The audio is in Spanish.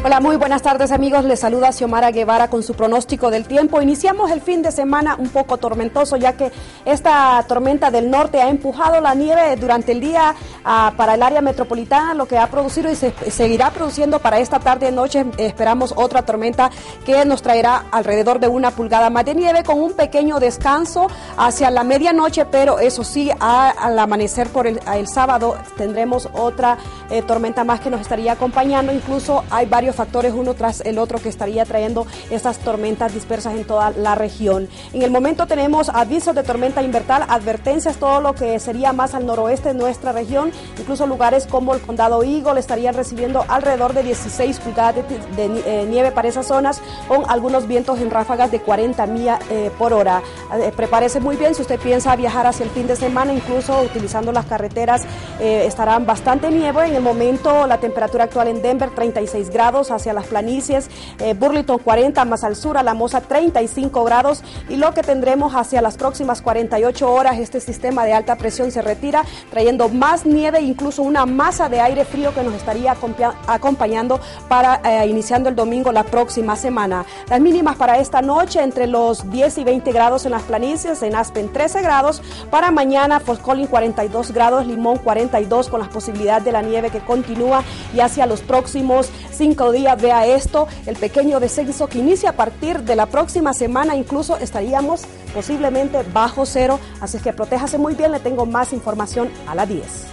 Hola, muy buenas tardes amigos, les saluda Xiomara Guevara con su pronóstico del tiempo. Iniciamos el fin de semana un poco tormentoso, ya que esta tormenta del norte ha empujado la nieve durante el día para el área metropolitana, lo que ha producido y se seguirá produciendo para esta tarde y noche. Esperamos otra tormenta que nos traerá alrededor de 1 pulgada más de nieve, con un pequeño descanso hacia la medianoche, pero eso sí, al amanecer por el sábado tendremos otra tormenta más que nos estaría acompañando. Incluso hay varios factores uno tras el otro que estaría trayendo estas tormentas dispersas en toda la región. En el momento tenemos avisos de tormenta invernal, advertencias, todo lo que sería más al noroeste de nuestra región, incluso lugares como el condado Eagle estarían recibiendo alrededor de 16 pulgadas de nieve para esas zonas, con algunos vientos en ráfagas de 40 millas por hora. Prepárese muy bien si usted piensa viajar hacia el fin de semana, incluso utilizando las carreteras estarán bastante nieve. En el momento la temperatura actual en Denver 36 grados, hacia las planicies, Burlington 40, más al sur, Alamosa 35 grados, y lo que tendremos hacia las próximas 48 horas, este sistema de alta presión se retira, trayendo más nieve, incluso una masa de aire frío que nos estaría acompañando para iniciando el domingo la próxima semana. Las mínimas para esta noche entre los 10 y 20 grados en las planicies, en Aspen 13 grados, para mañana Fort Collins 42 grados, Limón 42, con la posibilidad de la nieve que continúa, y hacia los próximos 5 días, vea esto, el pequeño descenso que inicia a partir de la próxima semana, incluso estaríamos posiblemente bajo cero, así que protéjase muy bien. Le tengo más información a las 10.